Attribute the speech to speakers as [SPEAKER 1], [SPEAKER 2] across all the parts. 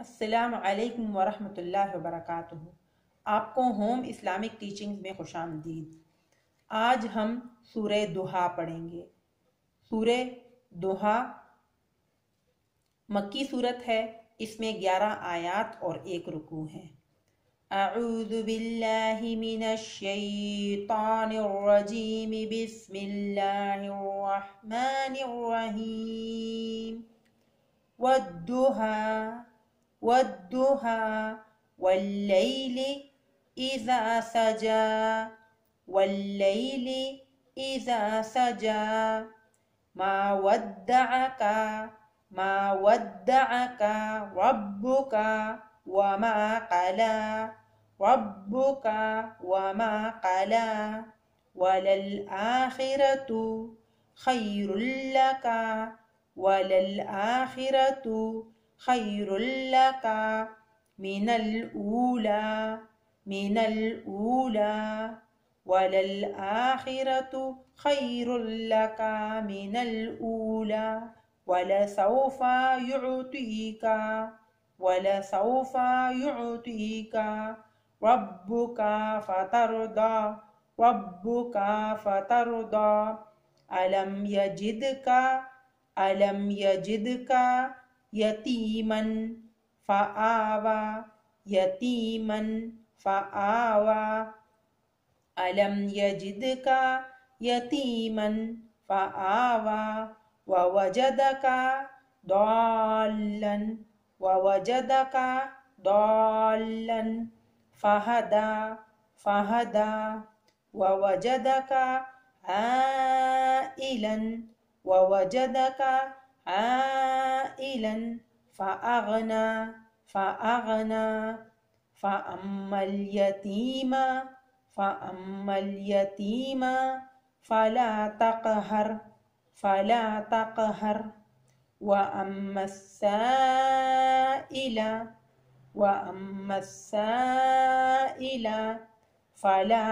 [SPEAKER 1] अस्सलामु अलैकुम वरहमतुल्लाहि वबरकातुहू। आपको होम इस्लामिक टीचिंग्स में खुशामदीद। आज हम सूरह दुहा पढ़ेंगे। सूरह दुहा मक्की सूरत है। इसमें 11 आयात और 1 रुकू है। अऊज़ु बिल्लाहि मिनश शैतानिर रजीम, बिस्मिल्लाहिर रहमानिर रहीम। वद्दुहा वद्दुहा वल्लैलि इज़ा सजा वल्लैलि इज़ा सजा मा वद्दअका रब्बुका वमा क़ला रब्बुका वमा क़ला वलल आखिरतु खैरुल लका वलल आखिरतु खैरुल लका मिनल ऊला वलल आखिरतु खैरुल लका मिनल ऊला वलसौफा युअतीका रब्बुका फतरदा अलम यजिदका यतीमन फ़आवा अलम यजिदका यतीमन फ़आवा ववजदका ضالًا फहदा ववजदका आइलन फ़अगना फ़अम्मल यतीमा फ़ला तक़हर वअम्मस साइला फ़ला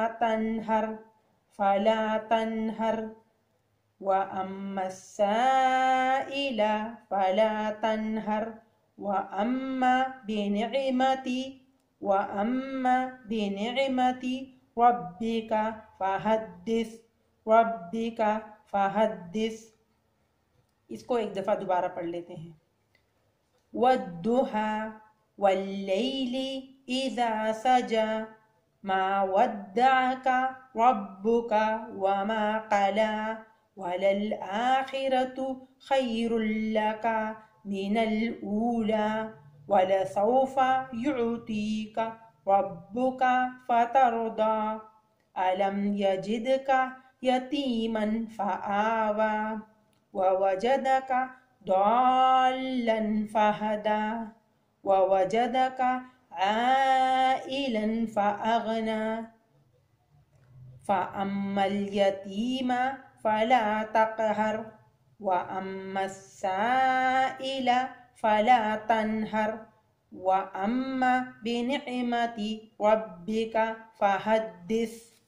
[SPEAKER 1] तन्हर वअम्मस साइला फ़ला तन्हर वअम्मा बिनिअमति रब्बिका फ़हद्दिस। इसको एक दफ़ा दोबारा पढ़ लेते हैं। वद्दुहा वल्लैलि इज़ा सजा मा वद्दअका रब्बुका वमा क़ला वलल आखिरतु खैरुल लका मिनल ऊला वलसौफा युअतीका रब्बुका फतरदा अलम यजिदका यतीमन फ़आवा ववजदका ضالًا फहदा ववजदका आइलन फ़अगना फ़अम्मल यतीमा फ़ला तक़हर वअम्मस साइला फ़ला तन्हर वअम्मा बिनिअमति रब्बिका फ़हद्दिस।